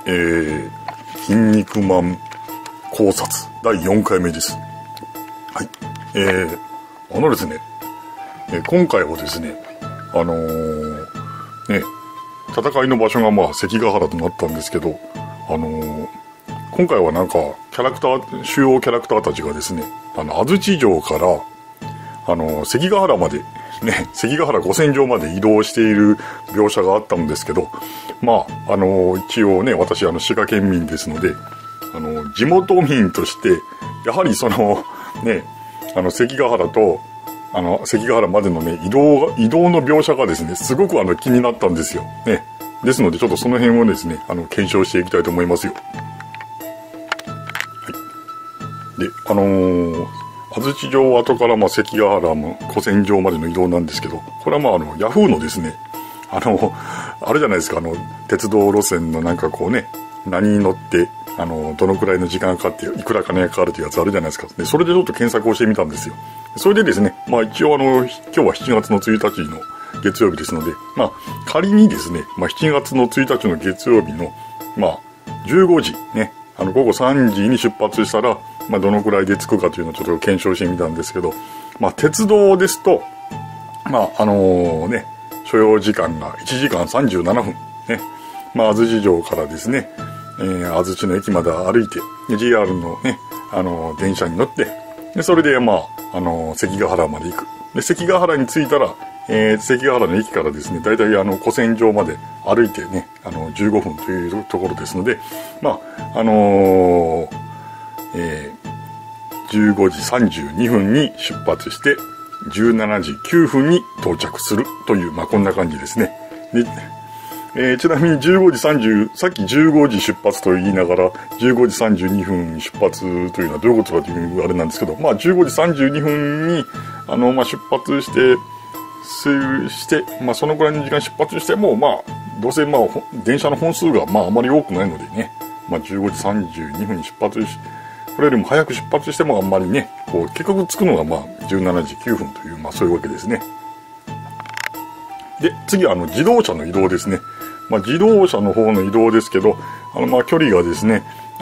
筋肉マン考察第4回目です。はい。ですね、今回はですね、戦いの場所が関ヶ原となったんですけど、今回はなんか主要キャラクターたちがですね、安土城から関ヶ原までね、関ヶ原古戦場まで移動している描写があったんですけど、一応ね、私滋賀県民ですので、地元民としてやはり関ヶ原と関ヶ原までのね移動の描写がですね、すごく気になったんですよね。ですのでちょっとその辺をですね検証していきたいと思いますよ。はい。で安土城跡から関ヶ原も古戦場までの移動なんですけど、これはヤフーのですねあれじゃないですか、鉄道路線のなんかこうね、何に乗ってどのくらいの時間かかっていくら金がかかるというやつあるじゃないですか。でそれでちょっと検索をしてみたんですよ。それでですね、一応今日は7月の1日の月曜日ですので、仮にですね、7月の1日の月曜日の15時ね、午後3時に出発したらどのくらいで着くかというのをちょっと検証してみたんですけど、鉄道ですと所要時間が1時間37分ね、安土城からですね、安土の駅まで歩いて JR のね電車に乗って、でそれで関ヶ原まで行く。で関ヶ原に着いたら、関ヶ原の駅からですね、だいたい古戦場まで歩いてね15分というところですので、15時32分に出発して17時9分に到着するというこんな感じですね。でちなみにさっき15時出発と言いながら15時32分に出発というのはどういうことかというあれなんですけど、15時32分に出発してそのくらいの時間出発してもどうせ電車の本数があまり多くないのでね、15時32分に出発し、これよりも早く出発してもあんまりね結局着くのが17時9分というそういうわけですね。で次は自動車の移動ですね。自動車の方の移動ですけど、距離がですね、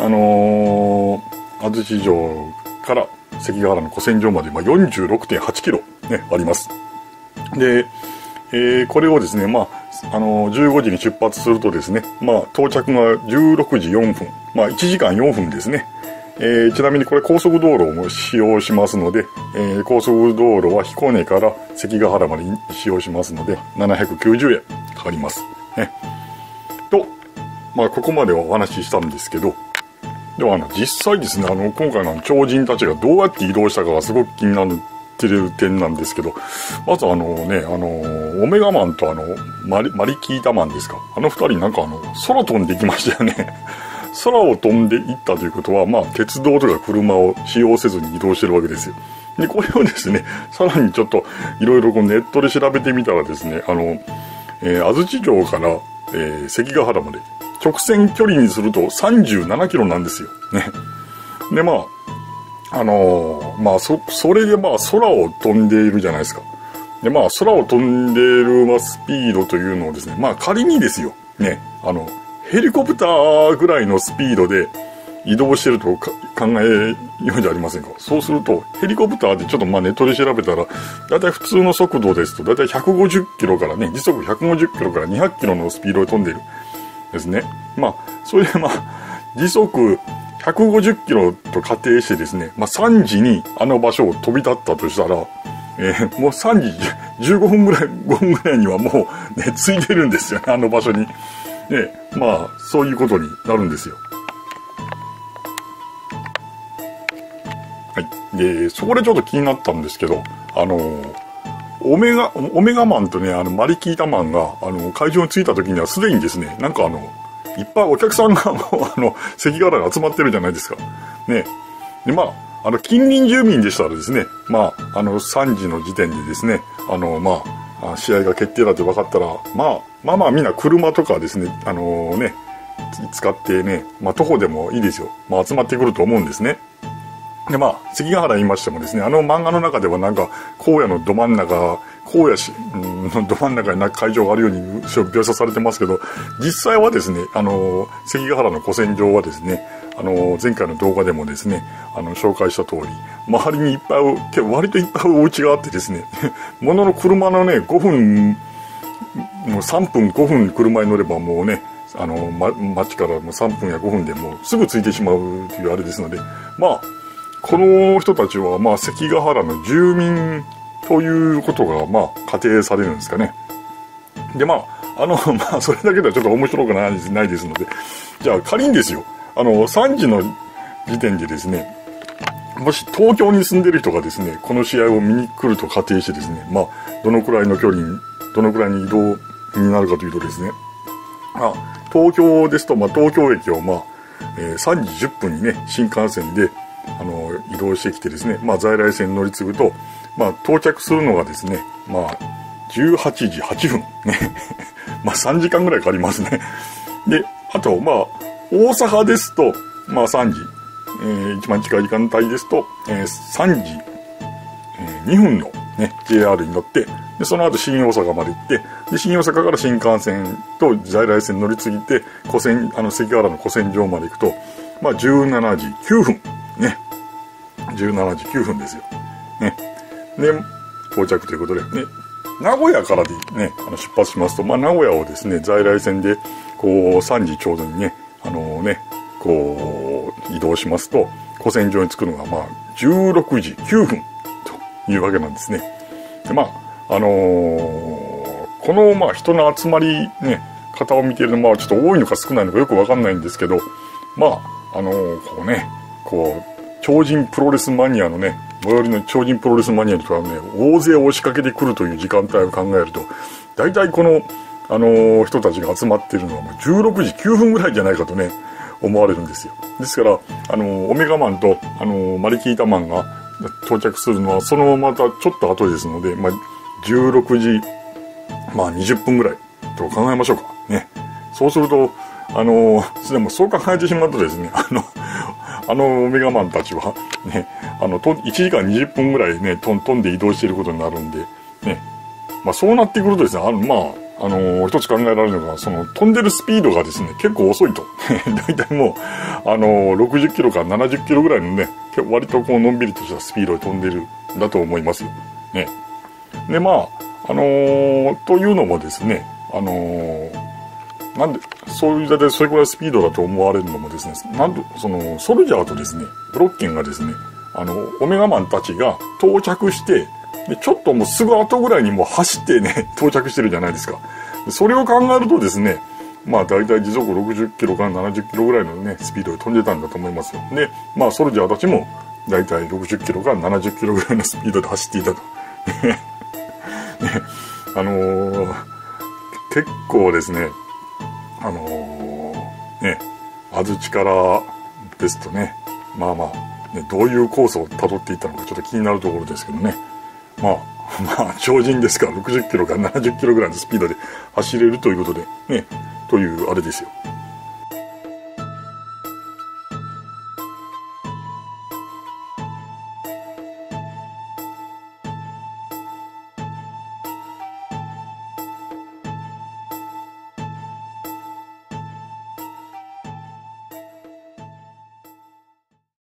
安土城から関ヶ原の古戦場まで46.8 キロねあります。で、これをですね15時に出発するとですね到着が16時4分、1時間4分ですね。ちなみにこれ高速道路も使用しますので、高速道路は彦根から関ヶ原まで使用しますので790円かかりますね。とここまではお話ししたんですけど、では実際ですね今回の超人たちがどうやって移動したかがすごく気になってる点なんですけど、まずオメガマンとマリキータマンですか、二人なんか空飛んでいきましたよね。空を飛んでいったということは鉄道とか車を使用せずに移動してるわけですよ。でこれをですねさらにちょっといろいろネットで調べてみたらですね安土城から関ヶ原まで直線距離にすると37キロなんですよね。でそれで空を飛んでいるじゃないですか。で空を飛んでいるスピードというのをですね仮にですよねヘリコプターぐらいのスピードで移動してると考えようじゃありませんか。そうするとヘリコプターでちょっとネットで調べたらだいたい普通の速度ですとだいたい150キロからね時速150キロから200キロのスピードで飛んでいるですね。それで時速150キロと仮定してですね3時に場所を飛び立ったとしたら、もう3時15分ぐらいにはもうね着いてるんですよね場所に。でそういうことになるんですよ。はい。でそこでちょっと気になったんですけどオメガマンとねマリキータマンが会場に着いた時にはすでにですねいっぱいお客さんがもう関ヶ原に集まってるじゃないですかね。で近隣住民でしたらですね3時の時点でですね試合が決定だって分かったらみんな車とかですね使ってね徒歩でもいいですよ集まってくると思うんですね。で関ヶ原言いましてもですね漫画の中では荒野のど真ん中荒荒野のど真ん中に会場があるように描写されてますけど、実際はですね、関ヶ原の古戦場はですね、前回の動画でもですね、紹介した通り、周りにいっぱい、割といっぱいお家があってですね、ものの車のね、5分、もう3分5分車に乗ればもうね、町からもう3分や5分でもうすぐ着いてしまうというあれですので、まあ、この人たちは、まあ、関ヶ原の住民ということが、まあ、仮定されるんですかね。で、まあ、まあ、それだけではちょっと面白くないですので、じゃあ仮にですよ、3時の時点でですね、もし東京に住んでる人がですね、この試合を見に来ると仮定してですね、まあ、どのくらいの距離に、どのくらいに移動になるかというとですね、東京ですと、まあ、東京駅を、まあ、3時10分にね、新幹線で、移動してきてですね、まあ、在来線に乗り継ぐと、まあ、到着するのがですね、まあ、18時8分。ね。まあ、3時間ぐらいかかりますね。で、あと、まあ、大阪ですと、まあ、3時、一番近い時間帯ですと、3時、2分のね、JR に乗って、で、その後新大阪まで行って、で、新大阪から新幹線と在来線乗り継ぎて、関ヶ原の古戦場まで行くと、まあ、17時9分。ね。17時9分ですよ。ね。で、到着ということで、ね。名古屋からでね、出発しますと、まあ、名古屋をですね、在来線で、こう、3時ちょうどにね、こう、移動しますと、古戦場に着くのが、まあ、16時9分というわけなんですね。で、まあ、この、まあ、人の集まりね、方を見ているのは、まあ、ちょっと多いのか少ないのかよくわかんないんですけど、まあ、こうね、こう、超人プロレスマニアのね、最寄りの超人プロレスマニアの人はね、大勢押しかけてくるという時間帯を考えると、大体この、人たちが集まっているのはもう16時9分ぐらいじゃないかとね、思われるんですよ。ですから、オメガマンと、マリキータマンが到着するのは、そのまたちょっと後ですので、まあ、16時、まあ20分ぐらいと考えましょうか。ね。そうすると、でもそう考えてしまうとですね、オメガマンたちは、ね、1時間20分ぐらいね、飛んで移動していることになるんで、ね。まあそうなってくるとですね、一つ考えられるのが、その飛んでるスピードがですね、結構遅いと。だいたいもう、60キロから70キロぐらいのね、割とこうのんびりとしたスピードで飛んでるんだと思いますよ。ね。で、まあ、というのもですね、なんで、そういうだけそれくらいスピードだと思われるのもですね、ソルジャーとですね、ブロッケンがですね、オメガマンたちが到着して、で、ちょっともうすぐ後ぐらいにもう走ってね、到着してるじゃないですか。それを考えるとですね、まあ大体時速60キロから70キロぐらいのね、スピードで飛んでたんだと思いますよ。で、まあソルジャーたちも大体60キロから70キロぐらいのスピードで走っていたと。ね、結構ですね、安土からですとね、まあまあ、ね、どういうコースを辿っていったのかちょっと気になるところですけどね。まあ、超人ですから60キロから70キロぐらいのスピードで走れるということで、ね、というあれですよ。